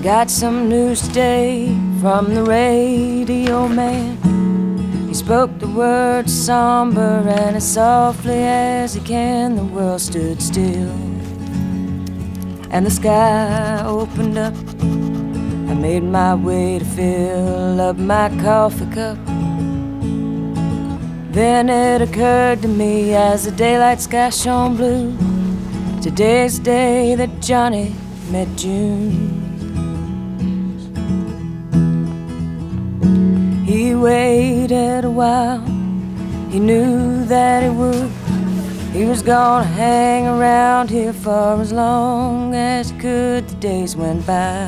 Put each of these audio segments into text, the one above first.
got some news today from the radio man. He spoke the words somber and as softly as he can. The world stood still and the sky opened up. I made my way to fill up my coffee cup. Then it occurred to me as the daylight sky shone blue, today's the day that Johnny met June. He waited a while, he knew that he would. He was gonna hang around here for as long as he could. The days went by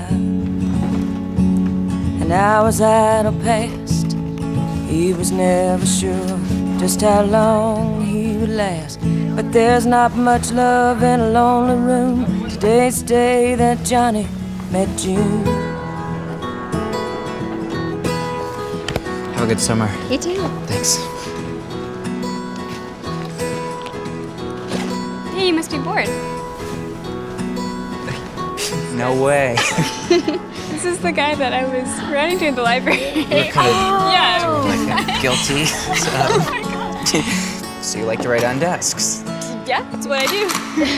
and hours idle passed. He was never sure just how long he would last. But there's not much love in a lonely room. Today's the day that Johnny met June. Have a good summer. You too. Thanks. Hey, you must be bored. No way. This is the guy that I was running to in the library. You're kind of yeah. guilty. Oh my God. So you like to write on desks? Yeah, that's what I do.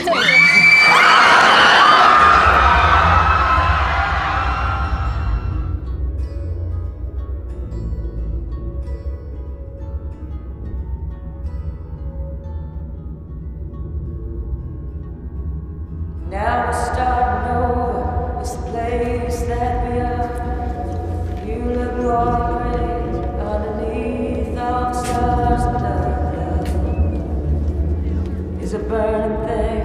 Now we're starting over, it's the place that we are. You look more pretty underneath all the stars. And love is a burning thing.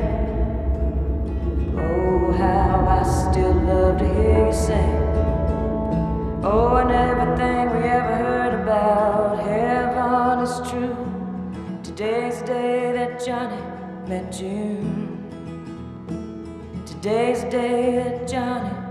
Oh, how I still love to hear you sing. Oh, and everything we ever heard about heaven is true. Today's the day that Johnny met June. Today's the day that Johnny